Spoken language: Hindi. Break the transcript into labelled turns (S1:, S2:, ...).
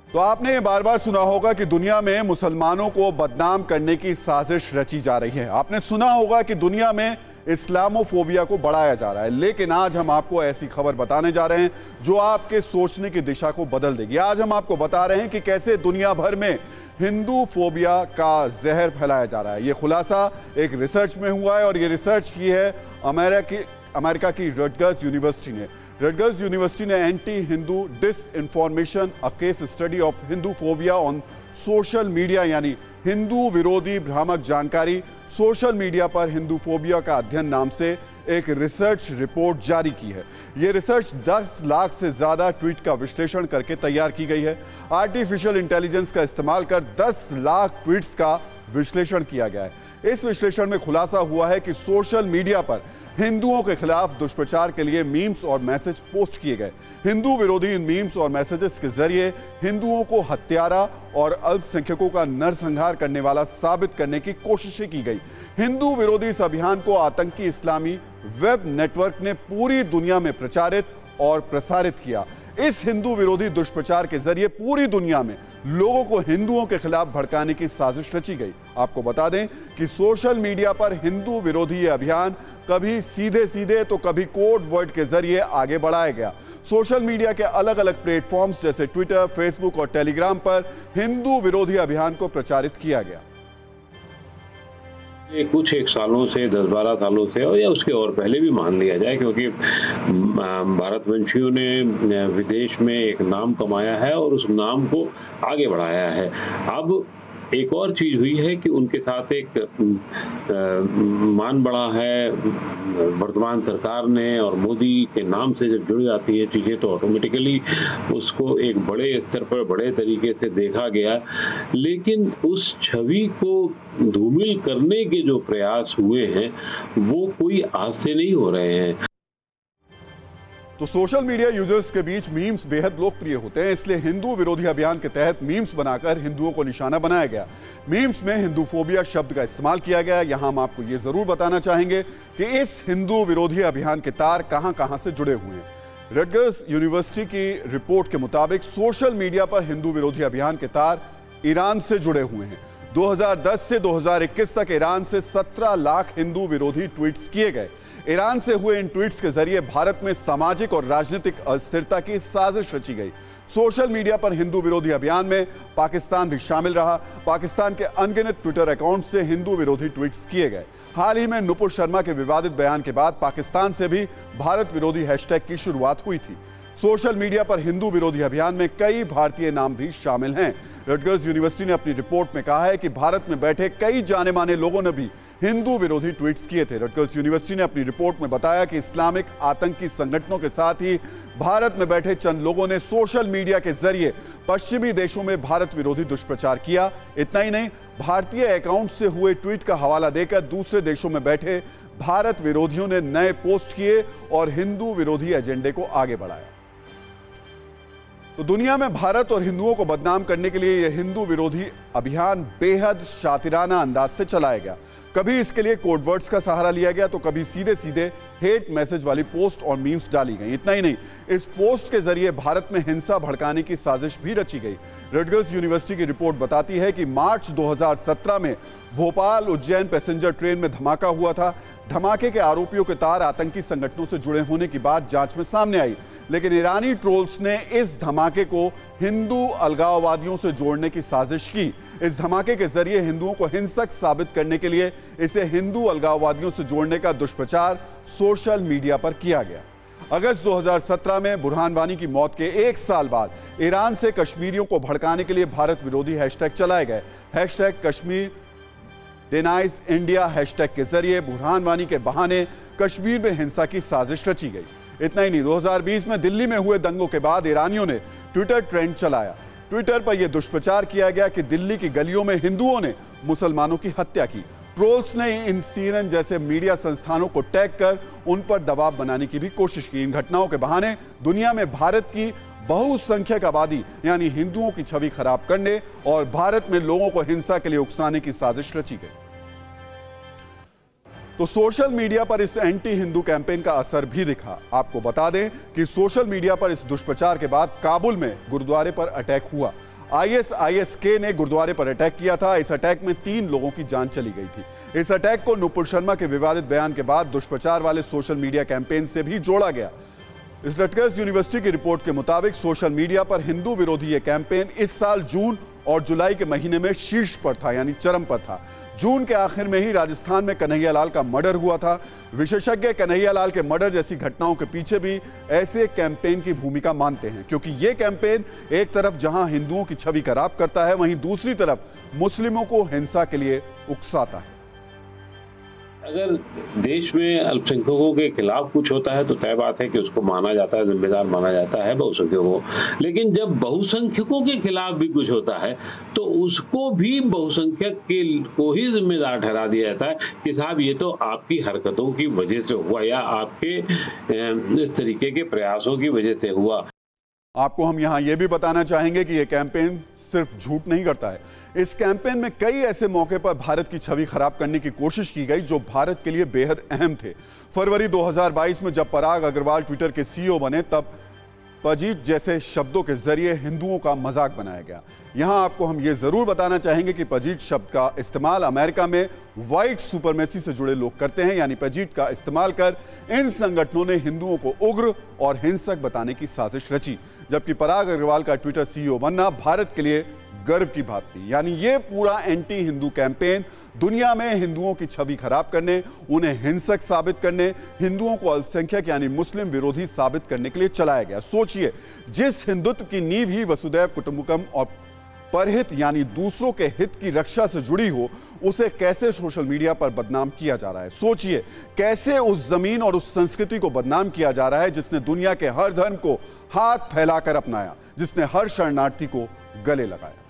S1: तो आपने ये बार बार सुना होगा कि दुनिया में मुसलमानों को बदनाम करने की साजिश रची जा रही है। आपने सुना होगा कि दुनिया में इस्लामोफोबिया को बढ़ाया जा रहा है। लेकिन आज हम आपको ऐसी खबर बताने जा रहे हैं जो आपके सोचने की दिशा को बदल देगी। आज हम आपको बता रहे हैं कि कैसे दुनिया भर में हिंदू फोबिया का जहर फैलाया जा रहा है। ये खुलासा एक रिसर्च में हुआ है और ये रिसर्च की है अमेरिका की रटगर्स यूनिवर्सिटी ने। रटगर्स यूनिवर्सिटी ने anti Hindu disinformation a case study of Hindu phobia on social media यानी हिंदू विरोधी भ्रामक जानकारी सोशल मीडिया पर हिंदू फोबिया का अध्ययन नाम से एक रिसर्च रिपोर्ट जारी की है। यह रिसर्च 10 लाख से ज्यादा ट्वीट का विश्लेषण करके तैयार की गई है। आर्टिफिशियल इंटेलिजेंस का इस्तेमाल कर 10 लाख ट्वीट्स का विश्लेषण किया गया है। इस विश्लेषण में खुलासा हुआ है कि सोशल मीडिया पर हिंदुओं के खिलाफ दुष्प्रचार के लिए मीम्स और मैसेज पोस्ट किए गए। हिंदू विरोधी इन मीम्स और मैसेजेस के जरिए हिंदुओं को हत्यारा और अल्पसंख्यकों का नरसंहार करने वाला साबित करने की कोशिशें की गई। हिंदू विरोधी इस अभियान को आतंकी इस्लामी वेब नेटवर्क ने पूरी दुनिया में प्रचारित और प्रसारित किया। इस हिंदू विरोधी दुष्प्रचार के जरिए पूरी दुनिया में लोगों को हिंदुओं के खिलाफ भड़काने की साजिश रची गई। आपको बता दें कि सोशल मीडिया पर हिंदू विरोधी यह अभियान कभी सीधे सीधे तो कभी कोड वर्ड के जरिए आगे बढ़ाया गया। सोशल मीडिया के अलग अलग प्लेटफॉर्म्स जैसे ट्विटर, फेसबुक और टेलीग्राम पर हिंदू विरोधी अभियान को प्रचारित किया गया।
S2: ये कुछ एक सालों से 10-12 सालों से और या उसके और पहले भी मान लिया जाए, क्योंकि भारतवंशियों ने विदेश में एक नाम कमाया है और उस नाम को आगे बढ़ाया है। अब एक और चीज हुई है कि उनके साथ एक मान बढ़ा है वर्तमान सरकार ने, और मोदी के नाम से जब जुड़ जाती है चीजें तो ऑटोमेटिकली उसको एक बड़े स्तर पर बड़े तरीके से देखा गया। लेकिन उस छवि को धूमिल करने के जो प्रयास हुए हैं वो कोई आज से नहीं हो रहे हैं।
S1: तो सोशल मीडिया यूजर्स के बीच मीम्स बेहद लोकप्रिय होते हैं, इसलिए हिंदू विरोधी अभियान के तहत मीम्स बनाकर हिंदुओं को निशाना बनाया गया। मीम्स में हिंदू फोबिया शब्द का इस्तेमाल किया गया। यहां हम आपको यह जरूर बताना चाहेंगे कि इस हिंदू विरोधी अभियान के तार कहां से जुड़े हुए हैं। रटगर्स यूनिवर्सिटी की रिपोर्ट के मुताबिक सोशल मीडिया पर हिंदू विरोधी अभियान के तार ईरान से जुड़े हुए हैं। 2010 से 2021 तक ईरान से 17 लाख हिंदू विरोधी ट्वीट्स किए गए। ईरान से हुए इन ट्वीट्स के जरिए भारत में सामाजिक और राजनीतिक अस्थिरता की साजिश रची गई। सोशल मीडिया पर हिंदू विरोधी अभियान में पाकिस्तान भी शामिल रहा। पाकिस्तान के अनगिनत ट्विटर अकाउंट से हिंदू विरोधी ट्वीट्स किए गए। हाल ही में नुपुर शर्मा के विवादित बयान के बाद पाकिस्तान से भी भारत विरोधी हैशटैग की शुरुआत हुई थी। सोशल मीडिया पर हिंदू विरोधी अभियान में कई भारतीय नाम भी शामिल हैं। रटगर्स यूनिवर्सिटी ने अपनी रिपोर्ट में कहा है कि भारत में बैठे कई जाने माने लोगों ने भी हिंदू विरोधी ट्वीट्स किए थे। रटगर्स यूनिवर्सिटी ने अपनी रिपोर्ट में बताया कि इस्लामिक आतंकी संगठनों के साथ ही भारत में बैठे चंद लोगों ने सोशल मीडिया के जरिए पश्चिमी देशों में भारत विरोधी दुष्प्रचार किया। इतना ही नहीं, भारतीय अकाउंट से हुए ट्वीट का हवाला देकर दूसरे देशों में बैठे भारत विरोधियों ने नए पोस्ट किए और हिंदू विरोधी एजेंडे को आगे बढ़ाया। तो दुनिया में भारत और हिंदुओं को बदनाम करने के लिए यह हिंदू विरोधी अभियान बेहद शातिराना अंदाज से चलाया गया। कभी इसके लिए कोड वर्ड्स का सहारा लिया गया तो कभी सीधे सीधे हेट मैसेज वाली पोस्ट और मीम्स डाली गई। इतना ही नहीं, इस पोस्ट के जरिए भारत में हिंसा भड़काने की साजिश भी रची गई। रटगर्स यूनिवर्सिटी की रिपोर्ट बताती है कि मार्च 2017 में भोपाल उज्जैन पैसेंजर ट्रेन में धमाका हुआ था। धमाके के आरोपियों के तार आतंकी संगठनों से जुड़े होने की बात जांच में सामने आई, लेकिन ईरानी ट्रोल्स ने इस धमाके को हिंदू अलगाववादियों से जोड़ने की साजिश की। इस धमाके के जरिए हिंदुओं को हिंसक साबित करने के लिए इसे हिंदू अलगाववादियों से जोड़ने का दुष्प्रचार सोशल मीडिया पर किया गया। अगस्त 2017 में बुरहान वानी की मौत के 1 साल बाद ईरान से कश्मीरियों को भड़काने के लिए भारत विरोधी हैशटैग चलाए गए। Hashtag Kashmir denies India hashtag के जरिए बुरहान वानी के बहाने कश्मीर में हिंसा की साजिश रची गई। इतना ही नहीं, 2020 में दिल्ली में हुए दंगों के बाद ईरानियों ने ट्विटर ट्रेंड चलाया। ट्विटर पर यह दुष्प्रचार किया गया कि दिल्ली की गलियों में हिंदुओं ने मुसलमानों की हत्या की। ट्रोल्स ने इन CNN जैसे मीडिया संस्थानों को टैग कर उन पर दबाव बनाने की भी कोशिश की। इन घटनाओं के बहाने दुनिया में भारत की बहुसंख्यक आबादी यानी हिंदुओं की छवि खराब करने और भारत में लोगों को हिंसा के लिए उकसाने की साजिश रची गई। तो सोशल मीडिया पर इस एंटी हिंदू कैंपेन का असर भी दिखा। आपको बता दें कि सोशल मीडिया पर इस दुष्प्रचार के बाद काबुल में गुरुद्वारे पर अटैक हुआ। ISIS-K ने गुरुद्वारे पर अटैक किया था। इस अटैक में 3 लोगों की जान चली गई थी। इस अटैक को नुपुर शर्मा के विवादित बयान के बाद दुष्प्रचार वाले सोशल मीडिया कैंपेन से भी जोड़ा गया। इस रटगर्स यूनिवर्सिटी की रिपोर्ट के मुताबिक सोशल मीडिया पर हिंदू विरोधी ये कैंपेन इस साल जून और जुलाई के महीने में शीर्ष पर था, यानी चरम पर था। जून के आखिर में ही राजस्थान में कन्हैयालाल का मर्डर हुआ था। विशेषज्ञ कन्हैयालाल के मर्डर जैसी घटनाओं के पीछे भी ऐसे कैंपेन की भूमिका मानते हैं, क्योंकि ये कैंपेन एक तरफ जहां हिंदुओं की छवि खराब करता है, वहीं दूसरी तरफ मुस्लिमों को हिंसा के लिए उकसाता है।
S2: अगर देश में अल्पसंख्यकों के खिलाफ कुछ होता है तो तय बात है कि उसको माना जाता है, जिम्मेदार माना जाता है बहुसंख्यकों को। लेकिन जब बहुसंख्यकों के खिलाफ भी कुछ होता है तो उसको भी बहुसंख्यक के को ही जिम्मेदार ठहरा दिया जाता है कि साहब ये तो आपकी हरकतों की वजह से हुआ या आपके इस तरीके के प्रयासों की वजह से हुआ।
S1: आपको हम यहाँ ये भी बताना चाहेंगे कि ये कैंपेन सिर्फ झूठ नहीं करता है। इस कैंपेन में कई ऐसे मौके पर भारत की छवि खराब करने की कोशिश की गई जो भारत के लिए बेहद अहम थे। फरवरी 2022 में जब पराग अग्रवाल ट्विटर के CEO बने, तब पजीट जैसे शब्दों के जरिए हिंदुओं का मजाक बनाया गया। यहां आपको हम ये जरूर बताना चाहेंगे कि पजीट शब्द का इस्तेमाल अमेरिका में व्हाइट सुपरमेसी से जुड़े लोग करते हैं, यानी पजीट का इस्तेमाल कर इन संगठनों ने हिंदुओं को उग्र और हिंसक बताने की साजिश रची। जबकि पराग अग्रवाल का ट्विटर CEO बनना भारत के लिए गर्व की बात थी। यानी ये पूरा एंटी हिंदू कैंपेन दुनिया में हिंदुओं की छवि खराब करने, उन्हें हिंसक साबित करने, हिंदुओं को अल्पसंख्यक यानी मुस्लिम विरोधी साबित करने के लिए चलाया गया। सोचिए, जिस हिंदुत्व की नींव ही वसुदैव कुटुंबकम और परहित यानी दूसरों के हित की रक्षा से जुड़ी हो, उसे कैसे सोशल मीडिया पर बदनाम किया जा रहा है। सोचिए कैसे उस जमीन और उस संस्कृति को बदनाम किया जा रहा है जिसने दुनिया के हर धर्म को हाथ फैलाकर अपनाया, जिसने हर शरणार्थी को गले लगाया।